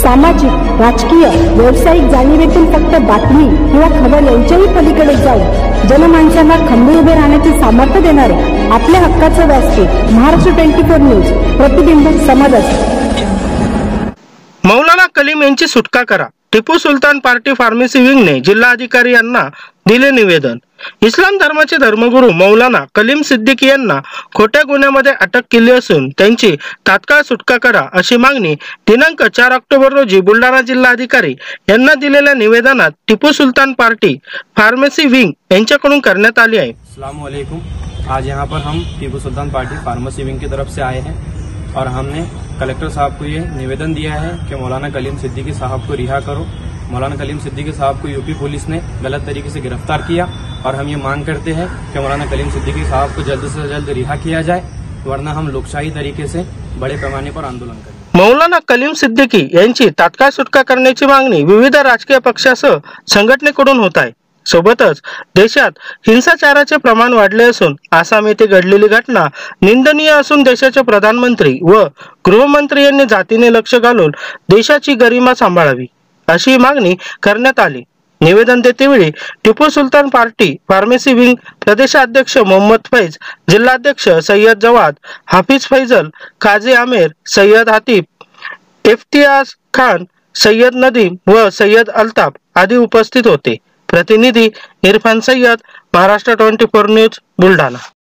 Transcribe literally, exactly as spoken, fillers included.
सामाजिक, राजकीय, व्यावसायिक जाणीवेतून फक्त बातमी किंवा खबर यांच्याही पलीकडे जाऊन जनमानसांना खंबीर उभे राहण्याचे सामर्थ्य देणारे आपल्या हक्काचं व्यासपीठ महाराष्ट्र ट्वेंटी फोर न्यूज, प्रतिबिंब समाजाचे। मौलाना कलीम यांची सुटका करा, टिपू सुलतान पार्टी फार्मसी विंगने जिल्हाधिकारी यांना दिले निवेदन। इस्लाम धर्माचे धर्मगुरू मौलाना कलीम सिद्दीकी यांना खोट्या गुन्ह्यामध्ये अटक केली असून त्यांची तात्काळ सुटका करा अशी मागणी दिनांक चार ऑक्टोबर रोजी बुलढाणा जिल्हाधिकारी यांना दिलेल्या निवेदनात Tipu Sultan party pharmacy wing यांच्याकडून करण्यात आली आहे। अस्सलाम वालेकुम। आज यहाँ पर हम Tipu Sultan party pharmacy wing की तरफ से आए हैं और हमने कलेक्टर साहब को ये निवेदन दिया है कि मौलाना कलीम सिद्दीकी साहब को रिहा करो। मौलाना कलीम सिद्दीकी साहब को यूपी पुलिस ने गलत तरीके से गिरफ्तार किया और हम ये मांग करते हैं कि मौलाना कलीम सिद्दीकी साहब को जल्द से जल्द रिहा किया जाए, वरना हम लोकशाही तरीके से बड़े पैमाने पर आंदोलन करेंगे। मौलाना कलीम सिद्दीकी यांची तात्काळ सुटका करण्याची मागणी विविध राजकीय पक्षासह संघटनेकडून होत आहे। सोबतच देशात हिंसाचाराचे प्रमाण वाढले असून आसाम येथे घडलेली घटना निंदनीय असून देशाचे प्रधानमंत्री व गृहमंत्री यांनी जातीने लक्ष घालून देशाची गरिमा सांभाळावी अशी मागणी करण्यात आली। निवेदन देतेवेळी Tipu Sultan party pharmacy wing प्रदेशाध्यक्ष मोहम्मद फैज, जिल्हाध्यक्ष सय्यद जवाद, हाफिज फैजल, काजी आमेर, सय्यद हातीब, इफ्तियाज खान, सय्यद नदीम व सय्यद अल्ताफ आदी उपस्थित होते। प्रतिनिधी Irfan Syed, Maharashtra twenty four news, Buldhana.